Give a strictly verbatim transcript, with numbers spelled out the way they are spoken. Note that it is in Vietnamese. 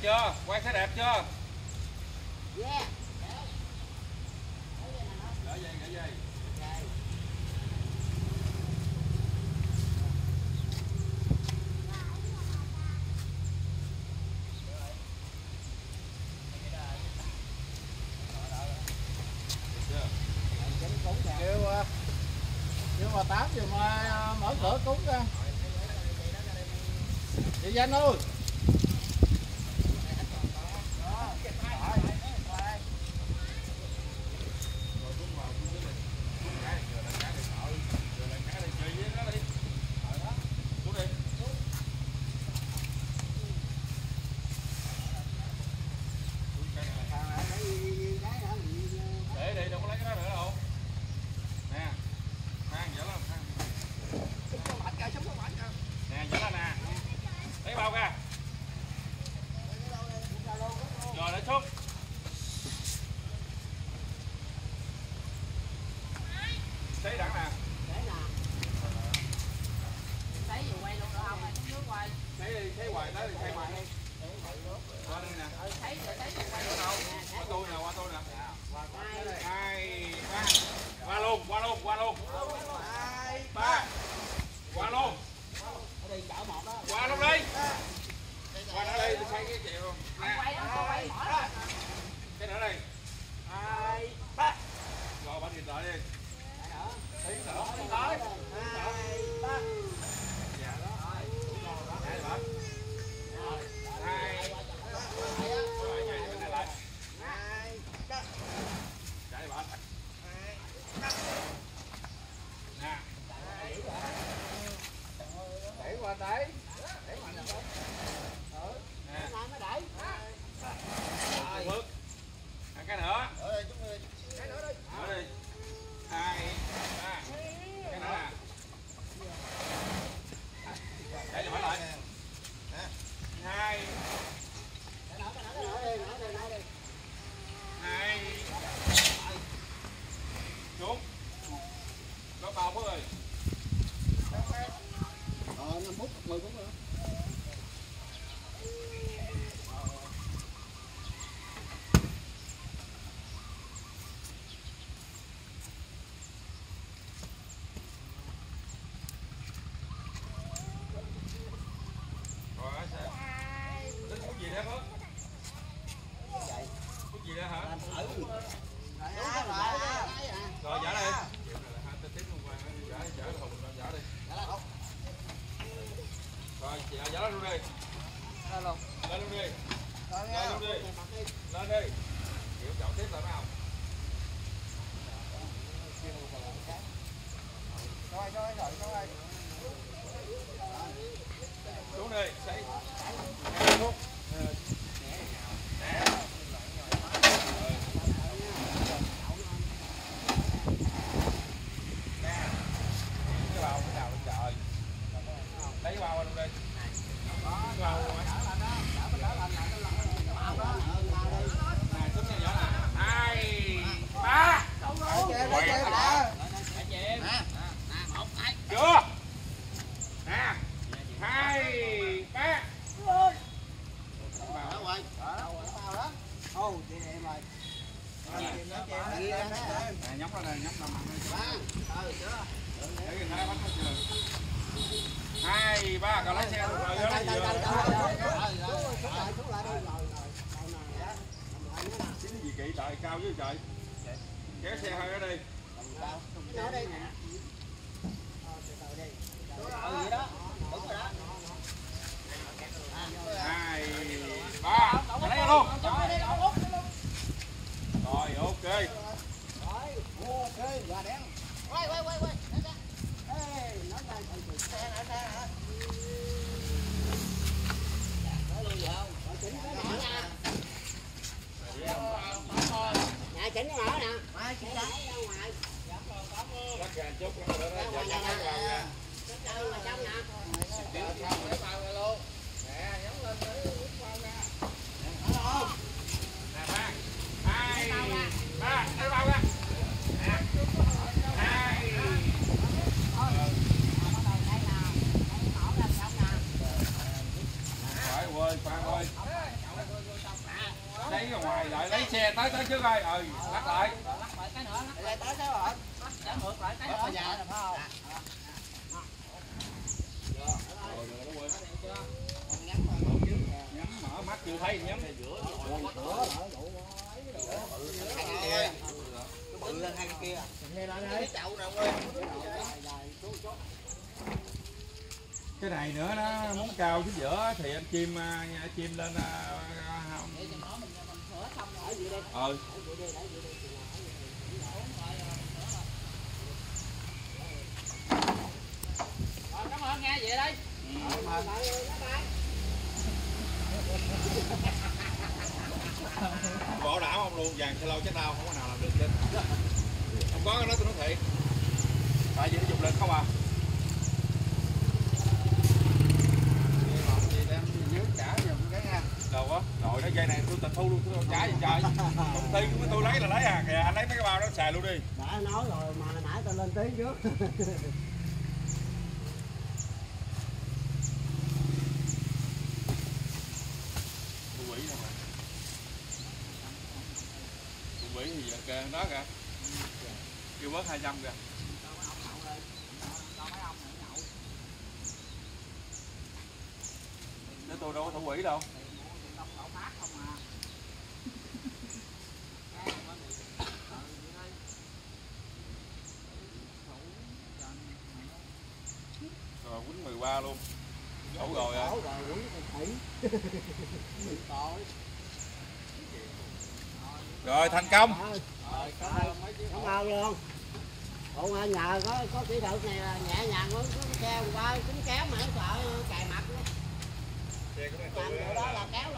chưa? Quay thấy đẹp chưa? Yeah. Gỡ dây, gỡ dây. Kêu kêu bà Tám giờ mà mở cửa cúng ra. Chị Danh ơi. Thấy đẳng nè. Thấy nè. Thấy gì quay luôn được không? Thấy nước quay. Thấy đi, thấy hoài tới thì thấy hoài đi. Qua đây nè. Thấy rồi, thấy rồi quay đâu đâu. Qua tôi nè, qua tôi nè. Hai, ba. Qua luôn, qua luôn, qua luôn. Hai, ba. Qua luôn. Ở đây chở một đó. Qua luôn đi. Qua nữa đi, tôi xoay cái chèo. Quay đó, quay bỏ ra. Cái nữa đi. Hai, ba. Rồi bắt điện thoại đi. Tiếng nữa. Tiếng tới. Hai, ba. Dạ đó. Hai ba. Hai. Rồi chạy bên này lại. Hai, ba. Chạy bạn. Hai, ba. Nè. Đẩy qua đẩy. Đẩy mạnh rồi. Nè. Nó đẩy. Rồi. Cái nữa. Cái nữa đi. Nữa đi. Hai, ba. Cái nữa nè. Để cho mở lại. Hai. Hai. Xuống. Có bao phút rồi. Ờ, năm phút, mười phút nữa. Rồi giả đi. Rồi giả lên luôn đi. Lên luôn. Lên luôn đi. Lên luôn đi. Lên đi. Kiểu chọn tiếp rồi nào. Rồi rồi rồi rồi. Xuống đi. Xây. Xuống. Lấy bao luôn đi. Bao luôn á. Nè, xuống nha nhỏ nè. Hai, ba. Chưa? Nè. Hai, ba. Ô, chị em ơi. Nè, nhóc ra đây, nhóc nằm ăn đi. Để người ta bắt hết chưa? Hai, ba, cậu lái xe rồi rồi đó chính gì kỹ trời cao với trời. Kéo xe hơi ở đi. Hai, ba, lấy ra luôn. Rồi ok. Ok, gà đen. Quay quay quay quay. Ê, nó đang thành xe hả xe hả? Nhà chỉnh cái mở nè. Mai chỉnh ra ngoài. Bắt gà chút nữa đó, giờ cho nó vào nè. Đâu mà trong nè. Để bao ra luôn. Nè, nhấn lên để uống bao ra. Nè ba. Hai, ba, lấy bao ra. Nè. Hai. Phải ơi, Phan ơi. lấy ra ngoài lại lấy xe tới tới trước coi, ừ, lắc lại. Lắc lại cái nữa, lắc tới tới rồi. Lắc ngược lại cái nữa. Dạ phải không? Nhắm mở mắt chưa thấy nhắm. Bự lên hai cái kia. Cái chậu nào ơi. Cái này nữa nó muốn cao chút giữa thì anh chim chim lên không. Ừ. Cảm ơn nghe vậy đây. Bảo đảm không luôn, vàng xe lâu chết tao không có nào làm được trên. Không có cái đó tôi nói thiệt. Tại vì nó dùng lên không à. Đâu á, rồi nó dây này tôi tịch thu luôn, tôi trả gì trời. Công ty của tôi lấy là lấy à, kìa anh lấy mấy cái bao đó xài luôn đi. Đã nói rồi mà nãy tao lên tiếng trước. Tôi quỷ nè. Tôi quỷ thì giờ kìa, đó kìa. Kêu bớt hai trăm kìa. Để tôi đâu có thủ quỷ đâu. Rồi quýnh mười ba luôn. Đủ rồi à. Rồi thành công. Cảm ơn luôn. Ủa ở nhà có có kỹ thuật này là nhẹ nhàng quá, có xe qua tính kéo mà nó sợ cài mặt. Xe của Làm điều đó là kéo